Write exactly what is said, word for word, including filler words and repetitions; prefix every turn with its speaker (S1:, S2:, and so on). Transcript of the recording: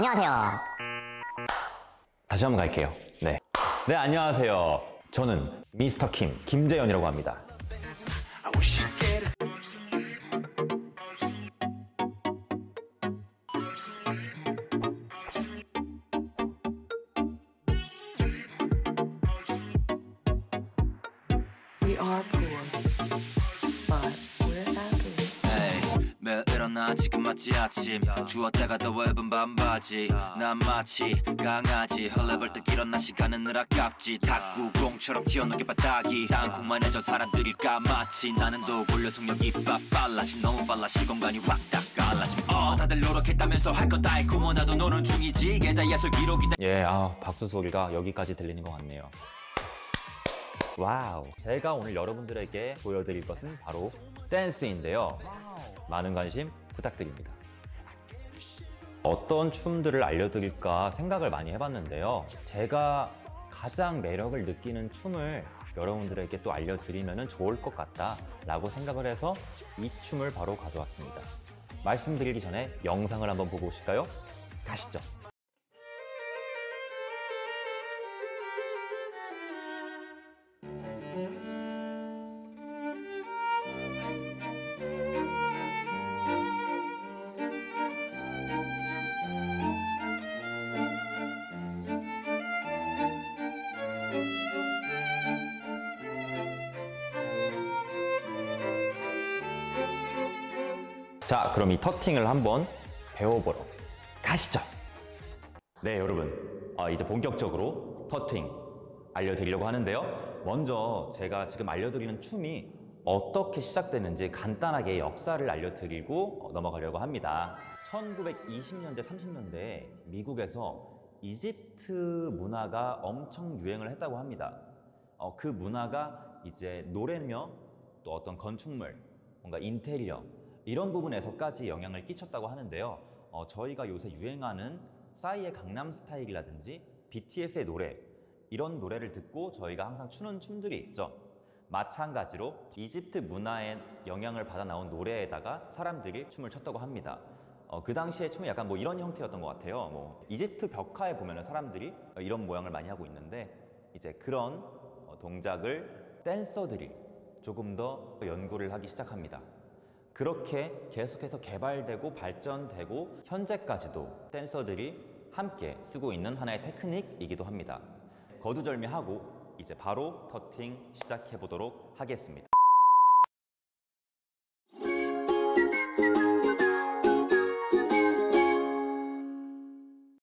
S1: 안녕하세요.
S2: 다시 한번 갈게요. 네. 네, 안녕하세요. 저는 미스터 킴 김재현이라고 합니다.
S3: We are poor, but we're happy.
S4: 매일 일어나 지금 마치 아침 주었다가 더 얇은 반바지 난 마치 강아지 헐레벌떡 일어나 시간은 늘 아깝지 탁구공처럼 튀어나오게 바닥이 땅콩만해져 사람들일까 마치 나는 더 골려 속력이 빨라짐 너무 빨라 시공간이 확 다 갈라짐 어 다들 노력했다면서 할 거 다 했고 뭐 나도 노는 중이지 이게 다 예술 기록이다.
S2: 예, 아, 박수 소리가 여기까지 들리는 것 같네요. 와우, 제가 오늘 여러분들에게 보여드릴 것은 바로 댄스인데요. 많은 관심 부탁드립니다. 어떤 춤들을 알려드릴까 생각을 많이 해봤는데요. 제가 가장 매력을 느끼는 춤을 여러분들에게 또 알려드리면 좋을 것 같다 라고 생각을 해서 이 춤을 바로 가져왔습니다. 말씀드리기 전에 영상을 한번 보고 오실까요? 가시죠. 자, 그럼 이 터팅을 한번 배워보러 가시죠. 네, 여러분, 아, 이제 본격적으로 터팅 알려드리려고 하는데요. 먼저 제가 지금 알려드리는 춤이 어떻게 시작됐는지 간단하게 역사를 알려드리고 넘어가려고 합니다. 천구백이십 년대, 삼십 년대에 미국에서 이집트 문화가 엄청 유행을 했다고 합니다. 어, 그 문화가 이제 노래며 또 어떤 건축물, 뭔가 인테리어 이런 부분에서까지 영향을 끼쳤다고 하는데요. 어, 저희가 요새 유행하는 싸이의 강남스타일이라든지 비티에스의 노래, 이런 노래를 듣고 저희가 항상 추는 춤들이 있죠. 마찬가지로 이집트 문화의 영향을 받아 나온 노래에다가 사람들이 춤을 췄다고 합니다. 어, 그 당시에 춤이 약간 뭐 이런 형태였던 것 같아요. 뭐 이집트 벽화에 보면 사람들이 이런 모양을 많이 하고 있는데 이제 그런 동작을 댄서들이 조금 더 연구를 하기 시작합니다. 그렇게 계속해서 개발되고 발전되고 현재까지도 댄서들이 함께 쓰고 있는 하나의 테크닉이기도 합니다. 거두절미하고 이제 바로 터팅 시작해 보도록 하겠습니다.